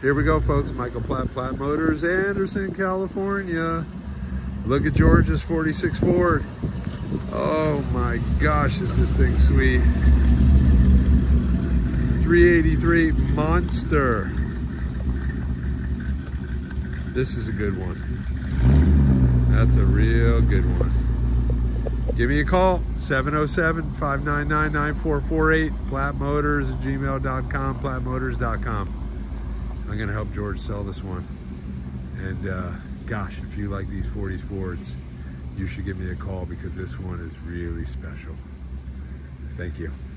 Here we go, folks. Michael Platt Motors, Anderson, California. Look at George's 46 Ford. Oh my gosh, is this thing sweet. 383 Monster. This is a good one. That's a real good one. Give me a call, 707-599-9448, plattmotors@gmail.com, plattmotors.com. I'm gonna help George sell this one. And gosh, if you like these 40s Fords, you should give me a call because this one is really special. Thank you.